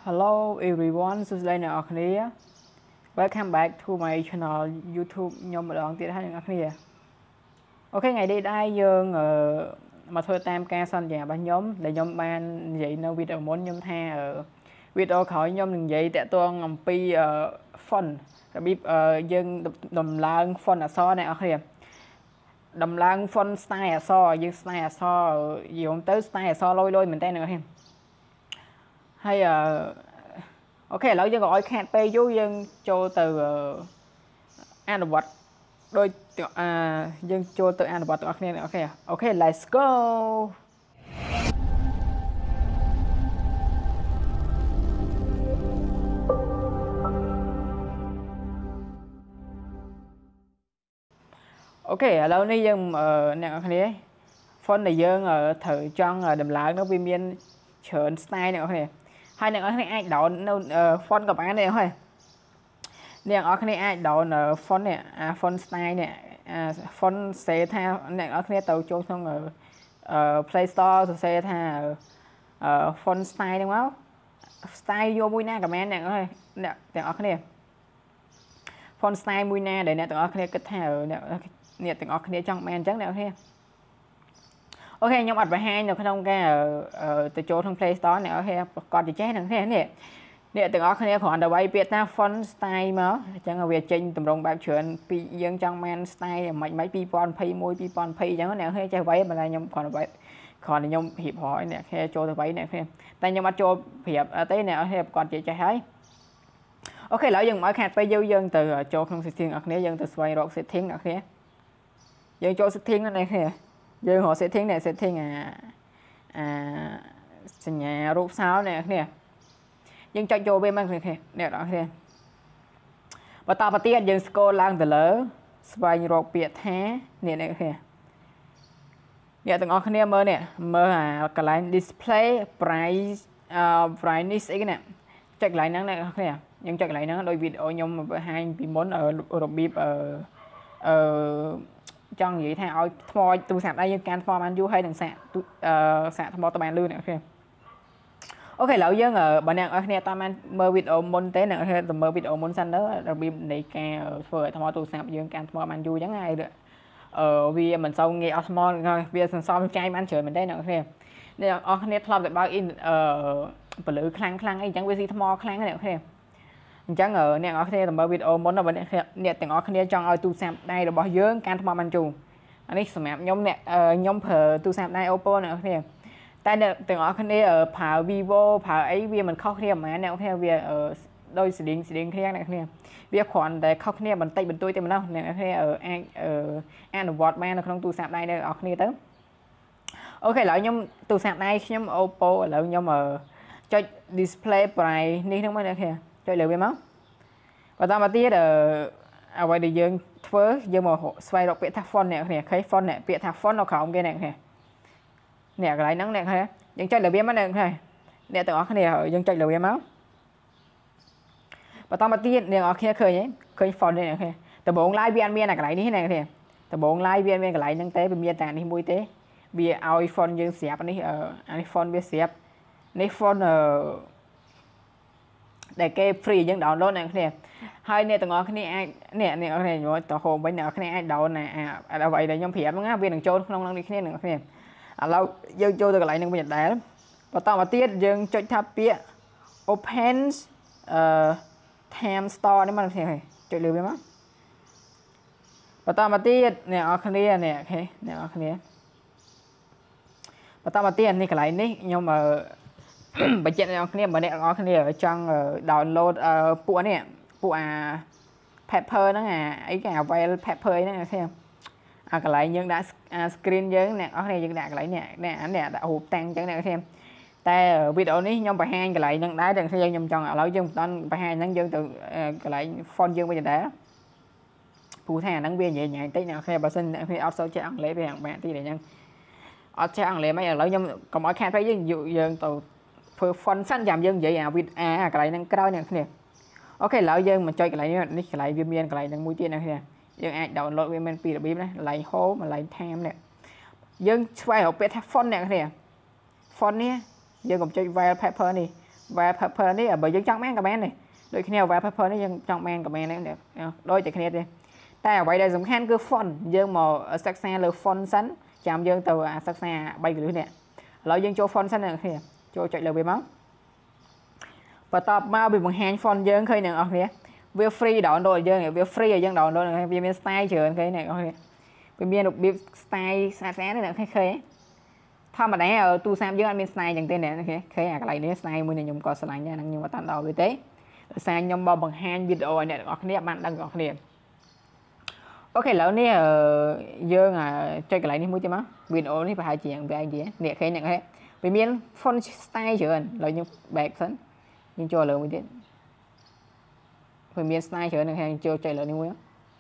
Hello everyone, this is Lena Akhnea. Welcome back to my channel YouTube ខ្ញុំម្ដងទៀតហើយអ្នកគ្នាអូខេថ្ងៃនេះដែរយើងមកធ្វើតាមការសន្យារបស់ខ្ញុំដែលខ្ញុំបាននិយាយនៅវីដេអូមុនខ្ញុំថាវីដេអូក្រោយខ្ញុំនឹងនិយាយតាក់ទងអំពី font របៀបយើងដំឡើង font អក្សរអ្នកគ្នាដំឡើង font style អក្សរយើង style អក្សរយល់ទៅ style អក្សរលយមែនតើអ្នកគ្នាហើយអូខេឥឡូវយើងក៏ឲ្យខាតពេលយូរយើងចូលទៅអនុវត្តដោយយើងចូលទៅអនុវត្តទាំងអស់គ្នាអូខេ let's go អូខេឥឡូវនេះយើងអ្នកនរគ្នា font ដែលយើងត្រូវចង់ដំឡើងនោះវាមានច្រើន style អ្នកនរគ្នាហើយអ្នកនរគ្នាអាចដោននៅ font ក៏បានដែរហើយអ្នកនរគ្នាអាចដោន font នេះfont style នេះfont សេថាអ្នកនរគ្នាទៅចូលក្នុងPlay Store សរសេរថា font style ហ្នឹងមក style យកមួយណាក៏បានអ្នកទាំងអស់គ្នា font style មួយណាដែលអ្នកទាំងអស់គ្នាគិតថាអ្នកទាំងអស់គ្នាចង់បានអញ្ចឹងអ្នកនរគ្នាអូខេខ្ញុំអត់បង្ហាញនៅក្នុងការទៅចូលក្នុង Play Store អ្នកនរគ្នាប្រកាសជាចេះហ្នឹងនេះអ្នកទាំងអស់គ្នាគ្រាន់តែវាយពាក្យថា font style មកអញ្ចឹងវាចេញតម្រងបែបច្រើនពីយើងចង់បាន style មិន2021 2020អញ្ចឹងអ្នកនរគ្នាចេះវាយបើខ្ញុំគ្រាន់តែខ្ញុំរៀបរយអ្នកនរគ្នាចូលទៅវាយអ្នកនរគ្នាតែខ្ញុំអត់ចូលប្រៀបទេអ្នកនរគ្នាប្រកាសជាចេះហើយអូខេឥឡូវយើងមកខាត់ពេលយើងទៅចូលក្នុង setting អ្នកនរគ្នាយើងទៅស្វែងរក setting អ្នកនរគ្នាយើងចូល setting ណាអ្នកនរគ្នាយើងរក setting នេះ setting សញ្ញារូបសោអ្នកនរគ្នាយើងចុចចូលវាមកអ្នកនរគ្នាបន្តមកទៀតយើង scroll ឡើងទៅលើស្វែងរកពាក្យថាអ្នកនរគ្នាអ្នកទាំងអស់គ្នាមើលនេះមើលកន្លែង display price brightness អីណាចុចកន្លែងហ្នឹងអ្នកនរគ្នាយើងចុចកន្លែងហ្នឹងដោយវីដេអូខ្ញុំបង្ហាញពីមុនរបៀបចង់និយាយថាឲ្យថ្មទូរស័ព្ទដៃយើងកាន់ថ្មបានយូរហើយនឹងសាកថ្មទៅបានលឿនអ្នកគ្នាអូខេឥឡូវយើងបើអ្នកនរគ្នាតាមមើលវីដេអូមុនទេអ្នកនរគ្នាទៅមើលវីដេអូមុនសិនទៅរបៀបនៃការធ្វើឲ្យថ្មទូរស័ព្ទយើងកាន់ថ្មបានយូរអញ្ចឹងហើយវាមិនសូវងាយអស់ថ្មវាសន្សំចាយបានច្រើនមែនទេអ្នកនរគ្នាអ្នកនរគ្នាធ្លាប់តែបើកពលឺខ្លាំងអីអញ្ចឹងវាស៊ីថ្មខ្លាំងអ្នកនរគ្នាអញ្ចឹងអ្នកនរគ្នាទៅមើលវីដេអូមុនបើអ្នកទាំងអស់គ្នាចង់ឲ្យទូរស័ព្ទដៃរបស់យើងកាន់ថ្មបានយូរអានេះសម្រាប់ខ្ញុំប្រើទូរស័ព្ទដៃ Oppo អ្នកនរគ្នាតែអ្នកទាំងអស់គ្នាប្រើ Vivo ប្រើអីវាមិនខុសគ្នាហ្មងអ្នកនរគ្នាវាដោយស្តៀងគ្នាអ្នកនរគ្នាវាគ្រាន់តែខុសគ្នាបន្តិចបន្តួចតែប៉ុណ្ណោះអ្នកនរគ្នាអាចអនុវត្តបាននៅក្នុងទូរស័ព្ទដៃអ្នកនរគ្នាទៅអូខេឥឡូវខ្ញុំទូរស័ព្ទដៃខ្ញុំ Oppo ឥឡូវខ្ញុំចុច display price នេះហ្នឹងមកអ្នកនរគ្នាចុចលើវាមកបន្តមកទៀតអ្វីដែលយើងធ្វើយើងមកស្វែងរកពាក្យថា font អ្នកនរគ្នាឃើញ font ពាក្យថា font នៅក្រោមគេអ្នកនរគ្នាអ្នកកន្លែងហ្នឹងអ្នកគ្នាយើងចុចលើវាមកអ្នកគ្នាអ្នកទាំងអស់គ្នាយើងចុចលើវាមកបន្តមកទៀតអ្នកនរគ្នាឃើញឃើញ font នេះអ្នកគ្នាដំបូងឡើយវាអត់មានកន្លែងនេះអ្នកគ្នាដំបូងឡើយវាមានកន្លែងហ្នឹងទេវាមានតែនេះមួយទេវាឲ្យ font យើងស្រាប់នេះអានេះ font វាស្រាប់នេះ font ដែលគេ free យើង download អ្នកគ្នាហើយអ្នកទាំងអស់គ្នាអាចអ្នកគ្នាយកទៅ home វិញអ្នកគ្នាអាច download អ្វីដែលខ្ញុំប្រាប់ហ្នឹងវានឹងចូលក្នុងនេះគ្នាអ្នកគ្នាឥឡូវយើងចូលទៅកន្លែងហ្នឹងវិញដែរបន្តមកទៀតយើងចុចថាពាក្យ open time store នេះមកអ្នកគ្នាចុចលើវាមកបន្តមកទៀតអ្នកនរគ្នាអ្នកនរគ្នាបន្តមកទៀតនេះកន្លែងនេះខ្ញុំបញ្ជាក់អ្នកនរគ្នាបើអ្នកនរគ្នាចង់ download ពួកនេះពួកpaper ហ្នឹងអីគេwell paper ហ្នឹងអ្នកគ្នាកន្លែងយើងដាក់ screen យើងអ្នកនរគ្នាយើងដាក់កន្លែងនេះដាក់រូបតាំងអញ្ចឹងអ្នកគ្នាតែវីដេអូនេះខ្ញុំបង្ហាញកន្លែងហ្នឹងដែរតែខ្ញុំចង់ឥឡូវយើងមិនតាន់បង្ហាញហ្នឹងយើងទៅកន្លែង font យើងវិញដែរព្រោះថាអាហ្នឹងវាញ៉ៃតិចអ្នកគ្នាបើសិនអ្នកគ្នាអត់សូវចេះអង់គ្លេសវាហាក់បាក់ទីតែអញ្ចឹងអត់ចេះអង់គ្លេសមិនឥឡូវខ្ញុំកុំឲ្យខាតពេកយើងទៅធ្វើ font សិនចាំយើងនិយាយកន្លែងហ្នឹងក្រោយអ្នកគ្នាអូខេឥឡូវយើងមកចុចកន្លែងនេះកន្លែងវាមានកន្លែងហ្នឹងមួយទៀតអ្នកគ្នាយើងអាច download វាមានពីររបៀបណាកន្លែង home កន្លែង time នេះយើងស្វែងរកពាក្យថា font អ្នកគ្នា font នេះយើងកុំចុច wallpaper នេះ wallpaper នេះបើយើងចង់បានក៏បានដែរដូចគ្នា wallpaper នេះយើងចង់បានក៏បានដែរដូចតែគ្នាទេតែអ្វីដែលសំខាន់គឺ font យើងមកសិក្សាលើ font សិនចាំយើងទៅសិក្សា3កន្លឹះនេះឥឡូវយើងចូល font សិនអ្នកគ្នាចូលចុចលើវាមកបន្ទាប់មកវាបង្ហាញ font យើងឃើញអ្នកនរគ្នាវា free download យើងវា free ឲ្យយើង download វាមាន style ច្រើនឃើញអ្នកនរគ្នាវាមានរបៀប style ស្អាតៗនេះអ្នកឃើញធម្មតាទូរស័ព្ទយើងអត់មាន style ចឹងទេអ្នកឃើញឃើញអាកន្លែងនេះ style មួយនេះខ្ញុំក៏ស្រឡាញ់ដែរហ្នឹងខ្ញុំអត់តាន់ដល់វាទេដោយសារខ្ញុំមកបង្ហាញវីដេអូឲ្យអ្នកទាំងអស់គ្នាបានដឹងទាំងអស់គ្នាអូខេឥឡូវនេះយើងចុចកន្លែងនេះមួយទៀតមកវីដេអូនេះប្រហែលជាវាឯងនេះឃើញអ្នកឃើញវាមាន font style ច្រើនឥឡូវយើង back សិនយើងចូលលើមួយទៀតវាមាន style ច្រើនអ្នកឃើញចូលចុចលើនេះមួយ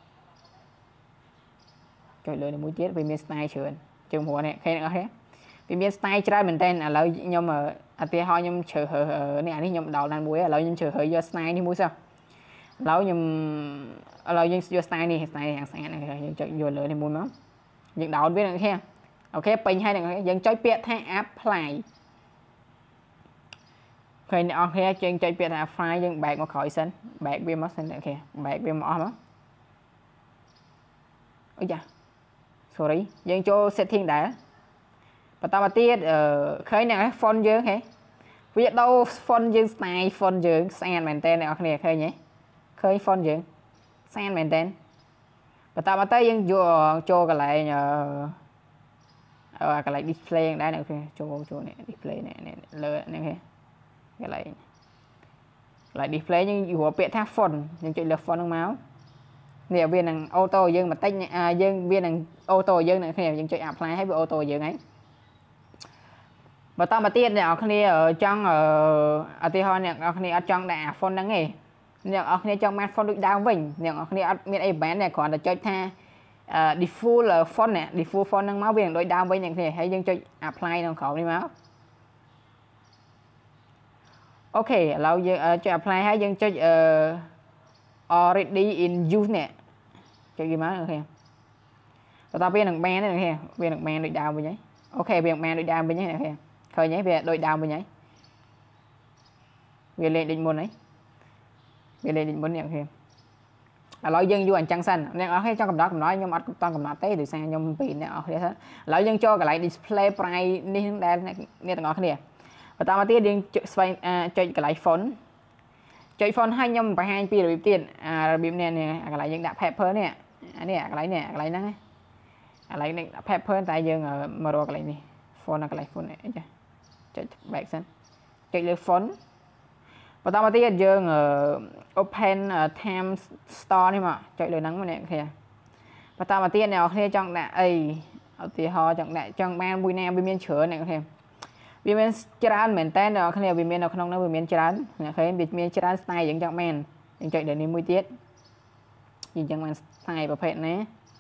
ចុចលើនេះមួយទៀតវាមាន style ច្រើនជាងព្រោះនេះឃើញអ្នកឃើញវាមាន style ច្រើនមែនតើឥឡូវខ្ញុំឧទាហរណ៍ខ្ញុំជ្រើសរើសនេះអានេះខ្ញុំដោនដល់មួយឥឡូវខ្ញុំជ្រើសរើសយក style នេះមួយសោះឥឡូវខ្ញុំយើងយក style នេះ style យ៉ាងស្អាតហ្នឹងយើងចុចយកលើនេះមួយមកយើងដោនវាហ្នឹងអូខេពេញហើយហ្នឹងយើងចុចពាក្យថា apply ឃើញអ្នកនរគ្នាចេញចុចពាក្យថា apply យើង back មកក្រោយសិន back វាមកសិនអូខេ back វាមកអស់មកអូយ៉ា sorry យើងចូល setting ដែរបន្តមកទៀតឃើញអ្នក font យើងហេវាដូរ font យើង style font យើងស្អាតមែនតើអ្នកនរគ្នាឃើញហ៎ឃើញ font យើងស្អាតមែនតើបន្តមកទៅយើងយកចូលកន្លែងកន្លែង display ដែរអ្នកគ្នាចូលនេះ display នេះលើនេះគេកន្លែង display យើងយកពាក្យថា font យើងចុចលើ font ហ្នឹងមកនេះវានឹង auto យើងបន្តិចយើងវានឹង auto យើងអ្នកគ្នាយើងចុច apply ហើយវា auto យើងហើយបន្តមកទៀតអ្នកនរគ្នាចង់ឧទាហរណ៍អ្នកនរគ្នាអត់ចង់ដាក់ font ហ្នឹងទេអ្នកនរគ្នាចង់បាន font ដូចដើមវិញអ្នកនរគ្នាអត់មានអីបានទេគ្រាន់តែចុចថា default font នេះ default font ហ្នឹងមកវានឹងដូចដើមវិញអ្នកគ្នាហើយយើងចុច apply ក្នុងក្រោមនេះមកអូខេឥឡូវយើងចុច apply ហើយយើងចុចalready in use នេះចុចវាមកអូខេបន្តវានឹងបានទេអ្នកគ្នាវានឹងបានដូចដើមវិញហើយអូខេវានឹងបានដូចដើមវិញហើយអ្នកគ្នាឃើញទេវាដូចដើមវិញហើយវាលេខដូចមុនហើយវាលេខដូចមុនអ្នកគ្នាឥឡូវយើងយកអញ្ចឹងសិនអ្នកនរគ្នាចង់កំណត់ខ្ញុំអត់តង់កំណត់ទេដោយសារខ្ញុំពីអ្នកនរគ្នាសិនឥឡូវយើងចូលកន្លែង display price នេះដែលអ្នកទាំងអស់គ្នាបន្តមកទៀតយើងស្វែងចុចកន្លែង font ចុច font ឲ្យខ្ញុំបង្ហាញពីរបៀបទៀតរបៀបនេះកន្លែងយើងដាក់ paper នេះនេះកន្លែងហ្នឹងកន្លែងនេះដាក់ paper តែយើងមករកកន្លែងនេះ font កន្លែង font នេះចាចុច back សិនចុចលើ font បន្តមកទៀតយើង open time store នេះមកចុចលើហ្នឹងមកអ្នកគ្នាបន្តមកទៀតអ្នកនរគ្នាចង់ដាក់អីឧទាហរណ៍ចង់បានមួយណាវាមានច្រើនអ្នកគ្នាវាមានច្រើនមែនតើអ្នកនរគ្នាវាមាននៅក្នុងនោះវាមានច្រើនអ្នកឃើញវាមានច្រើន style យើងចង់បានយើងចុចលើនេះមួយទៀតយើងចង់បាន style ប្រភេទណា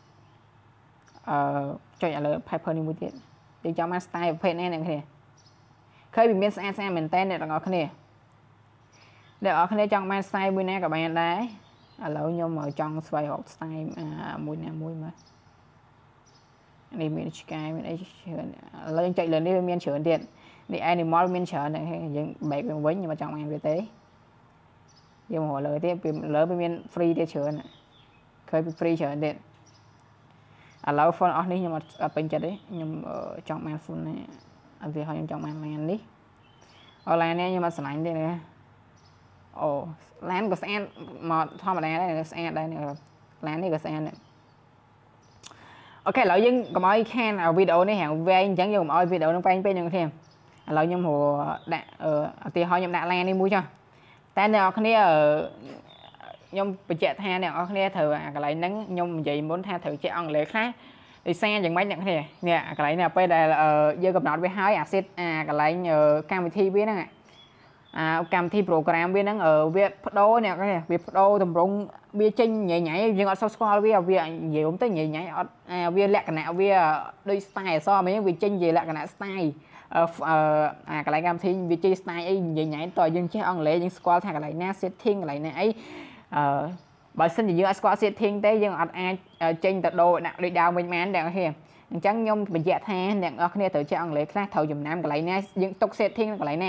ចុចលើ paper នេះមួយទៀតយើងចង់បាន style ប្រភេទណាអ្នកគ្នាឃើញវាមានស្អាតមែនតើអ្នកទាំងអស់គ្នាអ្នកនរគ្នាចង់បាន style មួយណាក៏បានដែរឥឡូវខ្ញុំចង់ស្វែងរក style មួយណាមួយមកនេះមានឆ្កែមានអីច្រើនឥឡូវយើងចុចលើនេះវាមានច្រើនទៀតនេះ animal មានច្រើនយើង back វាវិញខ្ញុំអត់ចង់បានវាទេយើងមកលើទៀតលើវាមាន free ទៀតច្រើនឃើញវា free ច្រើនទៀតឥឡូវ font អស់នេះខ្ញុំអត់ពេញចិត្តទេខ្ញុំចង់បាន font នេះឧទាហរណ៍ខ្ញុំចង់បាន line នេះline នេះខ្ញុំអត់ស្រឡាញ់ទេណាអូ line ក៏ស្អាតមកធម្មតាដែរស្អាតដែរ line នេះក៏ស្អាតដែរអូខេឥឡូវយើងកុំឲ្យខានវីដេអូនេះហាងវែងអញ្ចឹងយើងកុំឲ្យវីដេអូនឹងវែងពេកនឹងគ្នាឥឡូវខ្ញុំដាក់ឧទាហរណ៍ខ្ញុំដាក់ line នេះមួយចុះតែអ្នកនរគ្នាខ្ញុំបញ្ជាក់ថាអ្នកនរគ្នាត្រូវអាកន្លែងហ្នឹងខ្ញុំនិយាយមុនថាត្រូវចេះអង់គ្លេសខ្លះដោយសារយ៉ាងម៉េចអ្នកគ្នានេះអាកន្លែងនេះពេលដែលយើងកំណត់វាហើយអាសិតអាកន្លែងកម្មវិធីវាហ្នឹងកម្មវិធី program វាហ្នឹងវាបដូរអ្នកគ្នាវាបដូរតម្រង់វាចេញញ៉ៃយើងអត់សូវស្គាល់វានិយាយទៅញ៉ៃអត់វាលក្ខណៈវាដូច style អសអញ្ចឹងវាចេញជាលក្ខណៈ style អាកន្លែងកម្មវិធីវាចេញ style អីញ៉ៃតើយើងចេះអង់គ្លេសយើងស្គាល់ថាកន្លែងណា setting កន្លែងណាអីបើសិនជាយើងអត់ស្គាល់ setting ទេយើងអត់អាចចេញទៅដូរដាក់ដូចដើមវិញបានអ្នកគ្នាអញ្ចឹងខ្ញុំបញ្ជាក់ថាអ្នកនរគ្នាត្រូវចេះអង់គ្លេសខ្លះត្រូវចំណាំកន្លែងណាយើងទុក setting កន្លែងណា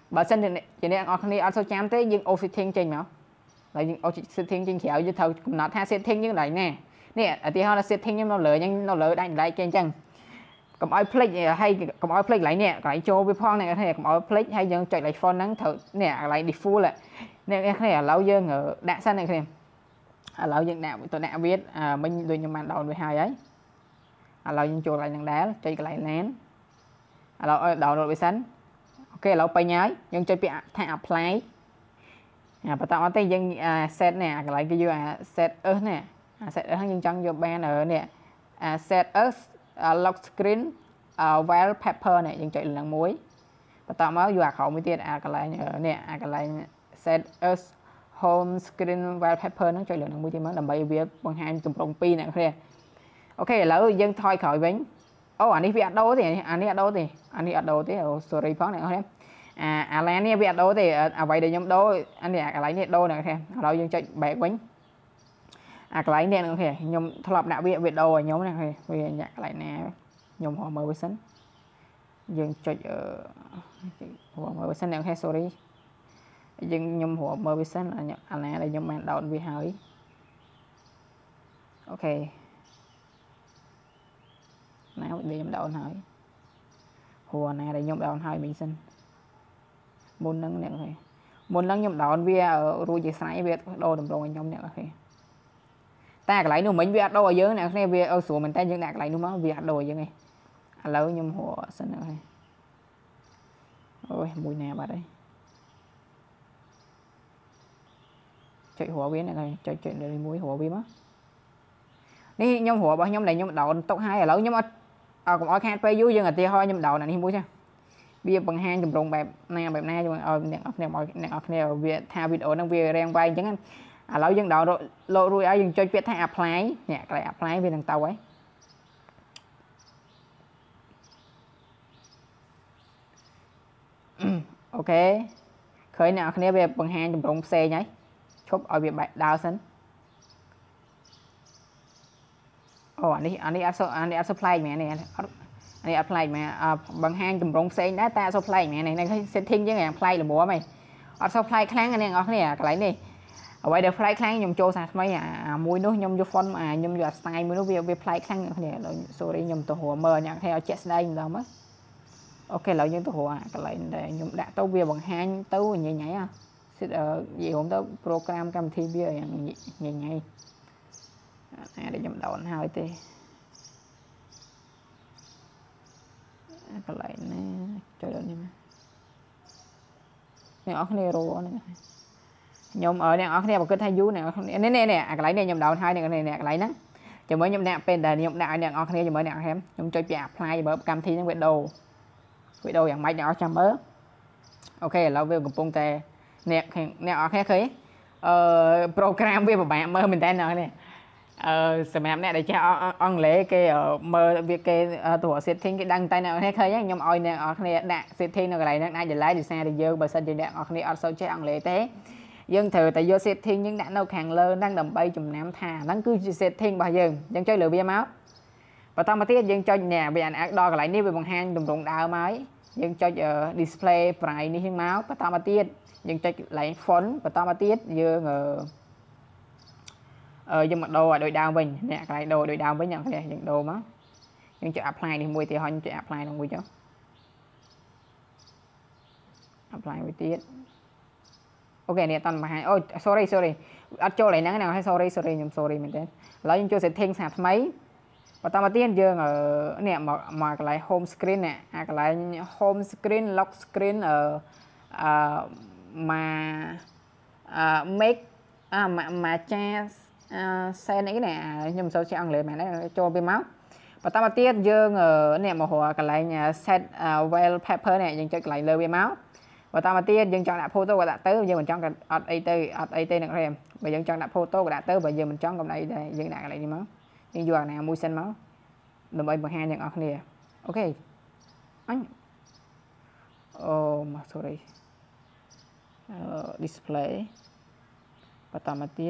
បើសិនជាអ្នកនរគ្នាអត់សូវចាំទេយើង off setting ចេញមកហើយយើង off setting ចេញក្រៅយើងត្រូវកំណត់ថា setting យើងដល់ណានេះឧទាហរណ៍ថា setting ខ្ញុំនៅលើយើងនៅលើដាក់like គេអញ្ចឹងកុំឲ្យភ្លេចហើយកុំឲ្យភ្លេចកន្លែងនេះកន្លែងចូលវាផងអ្នកគ្នាកុំឲ្យភ្លេចហើយយើងចុច like font ហ្នឹងត្រូវនេះកន្លែង default អ្នកគ្នាឥឡូវយើងដាក់សិនអ្នកគ្នាឥឡូវយើងដាក់ទៅដាក់វាមិញដូចខ្ញុំបាន down វាហើយឥឡូវយើងចូលកន្លែងហ្នឹងដែរចុចកន្លែង LAN ឥឡូវ download វាសិនអូខេឥឡូវពេញហើយយើងចុចពាក្យថា apply បន្តមកទេយើង set នេះកន្លែងគេយក set us នេះ set us យើងចង់យកបាននេះ set us lock screen wallpaper នេះយើងចុចលើនឹងមួយបន្តមកយកអាក្រោមមួយទៀតកន្លែងនេះកន្លែង set us home screen wallpaper ហ្នឹងចុចលើនឹងមួយទៀតមកដើម្បីវាបង្ហាញទម្រង់2អ្នកគ្នាអូខេឥឡូវយើងថយក្រោយវិញអូអានេះវាអត់ដូរទេអានេះអត់ដូរទេអានេះអត់ដូរទេអូ sorry ផងអ្នកគ្នាអា LAN នេះវាអត់ដូរទេអ្វីដែលខ្ញុំដូរអានេះកន្លែងនេះដូរអ្នកគ្នាឥឡូវយើងចុច back វិញអាកន្លែងនេះអ្នកគ្នាខ្ញុំធ្លាប់ដាក់វាដូរឲ្យខ្ញុំណាវាញាក់កន្លែងណាខ្ញុំហៅមើលវាសិនយើងចុចមើលវាសិនអ្នកគ្នា sorry យើងខ្ញុំរកមើលវាសិនអាណាដែលខ្ញុំបាន down វាហើយអូខេណាវាខ្ញុំ down ហើយព្រោះអាណាដែលខ្ញុំ down ហើយមិញសិនមុនហ្នឹងអ្នកគ្នាមុនហ្នឹងខ្ញុំ down វារួចជាស្រ័យវាដូរតម្រងឲ្យខ្ញុំអ្នកគ្នាតែកន្លែងនោះមិញវាអត់ដូរឲ្យយើងអ្នកគ្នាវាស្រួលមែនតើយើងដាក់កន្លែងនោះមកវាអត់ដូរឲ្យយើងទេឥឡូវខ្ញុំរកសិនអ្នកគ្នាអូយមួយណាបាត់ហើយចុចរកវាអ្នកគ្នាចុចលើមួយរកវាមកនេះខ្ញុំរករបស់ខ្ញុំដែលខ្ញុំ down ទុកហើយឥឡូវខ្ញុំអត់កុំឲ្យខាតពេលយូរយើងឧទាហរណ៍ខ្ញុំ down អានេះមួយចាវាបង្ហាញទម្រង់បែបណាយើងឲ្យអ្នកនរគ្នាវាថាវីដេអូហ្នឹងវារាងវែងអញ្ចឹងឥឡូវយើង download រួចហើយយើងចុចពាក្យថា apply នេះកន្លែង apply វានឹងទៅហើយអូខេឃើញអ្នកនរគ្នាវាបង្ហាញទម្រង់ផ្សេងហើយឈប់ឲ្យវាបែកដើរសិនអូអានេះអត់សូវប្លែកមែននេះអត់អត់ប្លែកមែនបង្ហាញទម្រង់ផ្សេងដែរតែអត់សូវប្លែកមែននេះ setting យើងយ៉ាងប្លែកល្មមហីអត់សូវប្លែកខ្លាំងអ្នកនរគ្នាកន្លែងនេះអ្វីដែលប្លែកខ្លាំងខ្ញុំចូលសារថ្មីអាមួយនោះខ្ញុំយក font ខ្ញុំយក style មួយនោះវាប្លែកខ្លាំងអ្នកគ្នា sorry ខ្ញុំទៅរកមើលអ្នកគ្នាឲ្យជាក់ស្ដែងម្ដងមើលអូខេឥឡូវយើងទៅរកកន្លែងដែលខ្ញុំដាក់ទៅវាបង្ហាញទៅញ៉ៃញ៉ៃនិយាយរួមទៅ program កម្មវិធីវាយ៉ាងញ៉ៃញ៉ៃអាដែលខ្ញុំ down ហើយទេកន្លែងណាចុចដល់នេះមកអ្នកនរគ្នារកនេះខ្ញុំអ្នកនរគ្នាបើគិតថាយូរអ្នកនរគ្នានេះអាកន្លែងនេះខ្ញុំ down ហើយអ្នកកន្លែងហ្នឹងជាមួយខ្ញុំដាក់ពេលដែលខ្ញុំដាក់ឲ្យអ្នកនរគ្នាជាមួយអ្នកខ្ញុំចុចពាក្យ apply បើកម្មវិធីហ្នឹងវាដូរយ៉ាងម៉េចអ្នកនរចាំមើលអូខេឥឡូវវាកំពុងតែអ្នកនរគ្នាឃើញprogram វាពិបាកមើលមែនតើអ្នកនេះសម្រាប់អ្នកដែលចេះអង់គ្លេសគេមើលវាគេតួ setting គេដឹងតែអ្នកនរគ្នាឃើញខ្ញុំឲ្យអ្នកនរគ្នាដាក់ setting នៅកន្លែងហ្នឹងអាច delete ដោយសារតែយើងបើសិនជាអ្នកនរគ្នាអត់សូវចេះអង់គ្លេសទេយើងត្រូវតែយក setting យើងដាក់នៅខាងលើហ្នឹងដើម្បីចំណាំថាហ្នឹងគឺជា setting របស់យើងចុចលើវាមកបន្តមកទៀតយើងចុចនេះវាដល់កន្លែងនេះវាបង្ហាញទម្រង់ដើមហើយយើងចុច display price នេះមកបន្តមកទៀតយើងចុចកន្លែង font បន្តមកទៀតយើងមកដូរឲ្យដូចដើមវិញអ្នកកន្លែងដូរដូចដើមវិញអ្នកគ្នាយើងដូរមកយើងចុច apply នេះមួយទៀតហើយចុច apply នោះមួយចុះ apply មួយទៀតអូខេនេះអត់បង្ហាញអូ sorry អត់ចូលកន្លែងហ្នឹងណា sorry ខ្ញុំ sorry មែនទេឥឡូវយើងចូល setting សារថ្មីបន្តមកទៀតយើងនេះមកកន្លែង home screen នេះអាកន្លែង home screen lock screen make មកចាសេនអីនេះខ្ញុំមិនសូវចេះអង់គ្លេសមែនទេចូលវាមកបន្តមកទៀតយើងនេះមករកកន្លែង set wallpaper នេះយើងចុចកន្លែងលើវាមកបន្តមកទៀតយើងចង់ដាក់ photo ក៏ដាក់ទៅយើងមិនចង់ក៏អត់អីទេអ្នករៀមបើយើងចង់ដាក់ photo ក៏ដាក់ទៅបើយើងមិនចង់កំណៃដែរយើងដាក់កន្លែងនេះមកយើងយកអាណាមួយសិនមកដើម្បីបង្ហាញអ្នកនរគ្នាអូខេអញអូមក sorry display បន្តមកទៀត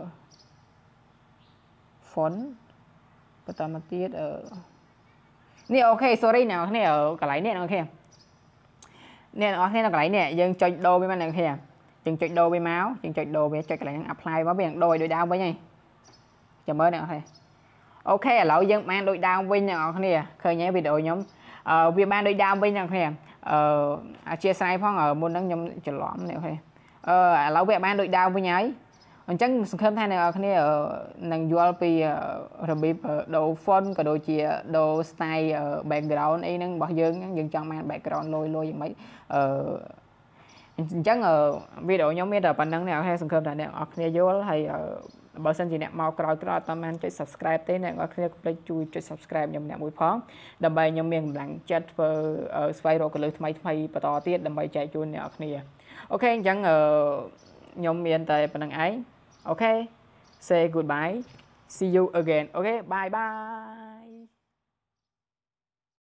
font បន្តមកទៀតនេះអូខេ sorry អ្នកនរគ្នាកន្លែងនេះអ្នកនរគ្នា nè ở thế là cái nè dân chơi đồ với mình này kìa chừng chơi đồ với máu chừng chơi đồ với chơi cái này apply vào biển đôi đao với nhau chờ mới nè thôi ok lỗi dân mang đôi đao với nhau nè khởi nhé video nhóm việc ban đôi đao với nhau nè chia sẻ phong ở môn năng nhóm chờ lõm này thôi lỗi việc ban đôi đao với nhau chẳng khâm thay này ở cái ở năng dual pi rồi bị đồ phone cả đồ chia đồ style background ấy năng bảo dân trong mang background lôi những mấy chắc ở video nhóm biết là bạn năng nào hay sừng khâm này ở cái vô hay bảo sân gì nè mau coi tâm anh chơi subscribe thế này ở cái play chui chơi subscribe nhóm nè mũi phóng đầm bay nhóm miền lặng chat ở spiral cái lưới thay và to tiết đầm bay chạy chui nè ở này ok chẳng ở nhóm miền tại bạn năng ấy. Okay, say goodbye. See you again. Okay, bye bye.